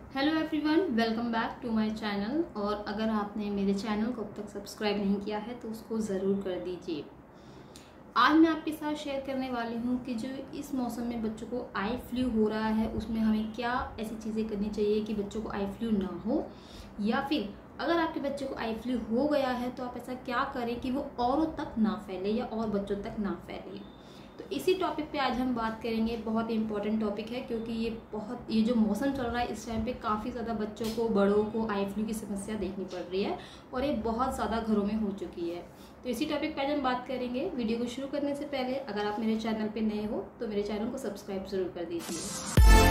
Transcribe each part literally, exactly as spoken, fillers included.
Hello everyone, welcome back to my channel. और अगर आपने मेरे चैनल को अब तक सब्सक्राइब नहीं किया है तो उसको ज़रूर कर दीजिए। आज मैं आपके साथ शेयर करने वाली हूँ कि जो इस मौसम में बच्चों को आई फ्लू हो रहा है उसमें हमें क्या ऐसी चीज़ें करनी चाहिए कि बच्चों को आई फ्लू ना हो, या फिर अगर आपके बच्चे को आई फ्लू हो गया है तो आप ऐसा क्या करें कि वो औरों तक ना फैले या और बच्चों तक ना फैले। तो इसी टॉपिक पे आज हम बात करेंगे। बहुत ही इंपॉर्टेंट टॉपिक है क्योंकि ये बहुत ये जो मौसम चल रहा है इस टाइम पे काफ़ी ज़्यादा बच्चों को, बड़ों को आई फ्लू की समस्या देखनी पड़ रही है और ये बहुत ज़्यादा घरों में हो चुकी है। तो इसी टॉपिक पे आज हम बात करेंगे। वीडियो को शुरू करने से पहले अगर आप मेरे चैनल पे नए हो तो मेरे चैनल को सब्सक्राइब जरूर कर दीजिए।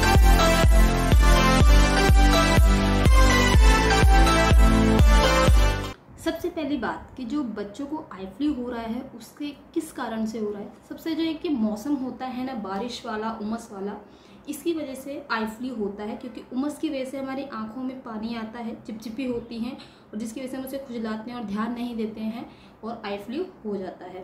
सबसे पहली बात कि जो बच्चों को आई फ्लू हो रहा है उसके किस कारण से हो रहा है। सबसे जो एक कि मौसम होता है ना, बारिश वाला, उमस वाला, इसकी वजह से आई फ्लू होता है। क्योंकि उमस की वजह से हमारी आंखों में पानी आता है, चिपचिपी होती हैं और जिसकी वजह से हम उसे खुजलाते हैं और ध्यान नहीं देते हैं और आई फ्लू हो जाता है।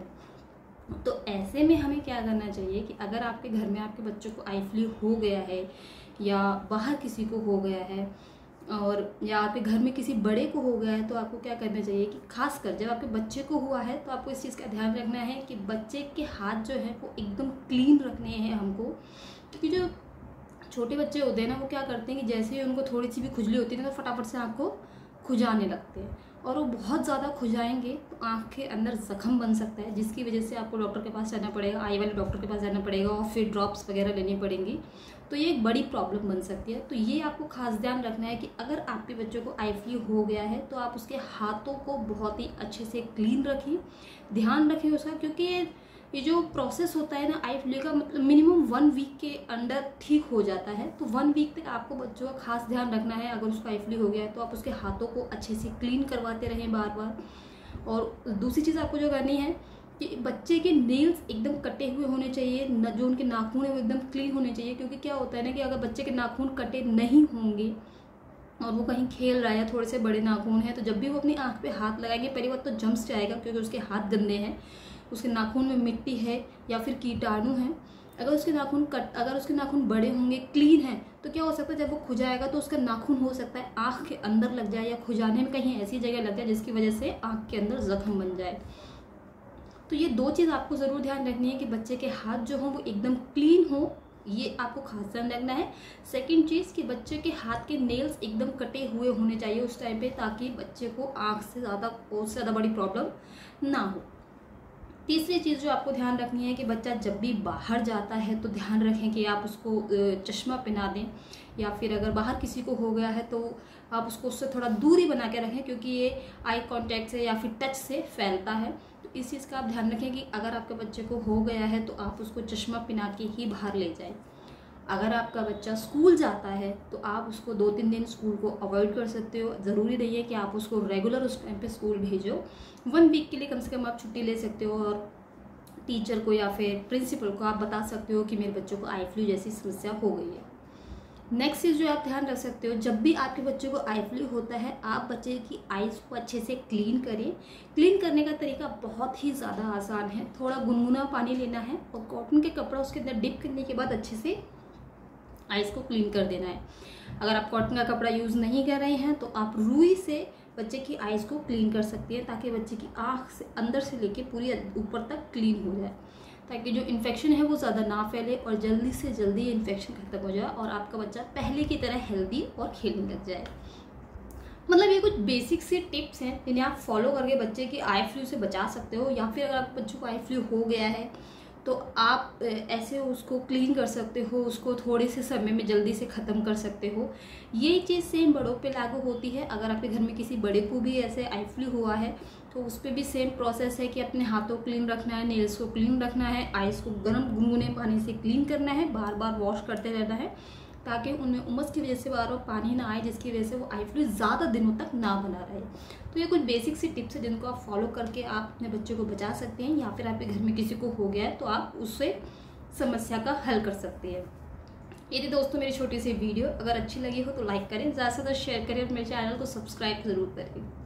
तो ऐसे में हमें क्या करना चाहिए कि अगर आपके घर में आपके बच्चों को आई फ्लू हो गया है या बाहर किसी को हो गया है और या आपके घर में किसी बड़े को हो गया है तो आपको क्या करना चाहिए कि खासकर जब आपके बच्चे को हुआ है तो आपको इस चीज़ का ध्यान रखना है कि बच्चे के हाथ जो है वो एकदम क्लीन रखने हैं हमको। क्योंकि जो छोटे बच्चे होते हैं ना वो क्या करते हैं कि जैसे ही उनको थोड़ी सी भी खुजली होती है ना तो फटाफट से आँख को खुजाने लगते हैं और वो बहुत ज़्यादा खुजाएंगे तो आँख के अंदर जख्म बन सकता है, जिसकी वजह से आपको डॉक्टर के पास जाना पड़ेगा, आई वाले डॉक्टर के पास जाना पड़ेगा और फिर ड्रॉप्स वगैरह लेनी पड़ेंगी। तो ये एक बड़ी प्रॉब्लम बन सकती है। तो ये आपको खास ध्यान रखना है कि अगर आपके बच्चों को आई फ्लू हो गया है तो आप उसके हाथों को बहुत ही अच्छे से क्लीन रखें, ध्यान रखें उसका। क्योंकि ये ये जो प्रोसेस होता है ना आई फ्लू का, मतलब मिनिमम वन वीक के अंदर ठीक हो जाता है। तो वन वीक तक आपको बच्चों का खास ध्यान रखना है। अगर उसका आई फ्लू हो गया है तो आप उसके हाथों को अच्छे से क्लीन करवाते रहें बार बार। और दूसरी चीज़ आपको जो करनी है कि बच्चे के नेल्स एकदम कटे हुए होने चाहिए, न जो उनके नाखून है वो एकदम क्लीन होने चाहिए। क्योंकि क्या होता है ना कि अगर बच्चे के नाखून कटे नहीं होंगे और वो कहीं खेल रहा है या थोड़े से बड़े नाखून हैं तो जब भी वो अपनी आँख पे हाथ लगाएंगे पहली बात तो जम्स जाएगा क्योंकि उसके हाथ गंदे हैं, उसके नाखून में मिट्टी है या फिर कीटाणु हैं। अगर उसके नाखून कट अगर उसके नाखून बड़े होंगे, क्लीन हैं, तो क्या हो सकता है जब वो खुजाएगा तो उसका नाखून हो सकता है आँख के अंदर लग जाए या खुजाने में कहीं ऐसी जगह लग जाए जिसकी वजह से आँख के अंदर जख्म बन जाए। तो ये दो चीज़ आपको ज़रूर ध्यान रखनी है कि बच्चे के हाथ जो हों वो एकदम क्लीन हो, ये आपको खास ध्यान रखना है। सेकंड चीज़ कि बच्चे के हाथ के नेल्स एकदम कटे हुए होने चाहिए उस टाइम पे, ताकि बच्चे को आँख से ज़्यादा बहुत से ज़्यादा बड़ी प्रॉब्लम ना हो। तीसरी चीज़ जो आपको ध्यान रखनी है कि बच्चा जब भी बाहर जाता है तो ध्यान रखें कि आप उसको चश्मा पहना दें, या फिर अगर बाहर किसी को हो गया है तो आप उसको उससे थोड़ा दूरी बना के रखें क्योंकि ये आई कांटेक्ट से या फिर टच से फैलता है। तो इस चीज़ का आप ध्यान रखें कि अगर आपके बच्चे को हो गया है तो आप उसको चश्मा पहना के ही बाहर ले जाएं। अगर आपका बच्चा स्कूल जाता है तो आप उसको दो तीन दिन स्कूल को अवॉइड कर सकते हो। ज़रूरी नहीं है कि आप उसको रेगुलर उस टाइम पे स्कूल भेजो। वन वीक के लिए कम से कम आप छुट्टी ले सकते हो और टीचर को या फिर प्रिंसिपल को आप बता सकते हो कि मेरे बच्चों को आई फ्लू जैसी समस्या हो गई है। नेक्स्ट चीज़ जो आप ध्यान रख सकते हो, जब भी आपके बच्चे को आई फ्लू होता है आप बच्चे की आइज़ को अच्छे से क्लीन करें। क्लीन करने का तरीका बहुत ही ज़्यादा आसान है। थोड़ा गुनगुना पानी लेना है और कॉटन के कपड़ा उसके अंदर डिप करने के बाद अच्छे से आइज़ को क्लीन कर देना है। अगर आप कॉटन का कपड़ा यूज़ नहीं कर रहे हैं तो आप रुई से बच्चे की आइज़ को क्लीन कर सकती हैं ताकि बच्चे की आँख से अंदर से लेके पूरी ऊपर तक क्लीन हो जाए, ताकि जो इन्फेक्शन है वो ज़्यादा ना फैले और जल्दी से जल्दी इन्फेक्शन खत्म हो जाए और आपका बच्चा पहले की तरह हेल्दी और खेलने लग जाए। मतलब ये कुछ बेसिक सी टिप्स हैं जिन्हें आप फॉलो करके बच्चे की आई फ्लू से बचा सकते हो। या फिर अगर आपके बच्चों को आई फ्लू हो गया है तो आप ऐसे उसको क्लीन कर सकते हो, उसको थोड़े से समय में जल्दी से ख़त्म कर सकते हो। ये चीज़ सेम बड़ों पे लागू होती है। अगर आपके घर में किसी बड़े को भी ऐसे आई फ्लू हुआ है तो उस पर भी सेम प्रोसेस है कि अपने हाथों क्लीन रखना है, नेल्स को क्लीन रखना है, आइज़ को गर्म गुनगुने पानी से क्लीन करना है, बार बार वॉश करते रहना है ताकि उनमें उमस की वजह से बार बार पानी ना आए जिसकी वजह से वो आई फ्लू ज़्यादा दिनों तक ना बना रहे। तो ये कुछ बेसिक सी टिप्स है जिनको आप फॉलो करके आप अपने बच्चे को बचा सकते हैं। या फिर आपके घर में किसी को हो गया है तो आप उससे समस्या का हल कर सकते हैं। ये थी दोस्तों मेरी छोटी सी वीडियो। अगर अच्छी लगी हो तो लाइक करें, ज़्यादा से ज़्यादा शेयर करें और मेरे चैनल को सब्सक्राइब ज़रूर करें।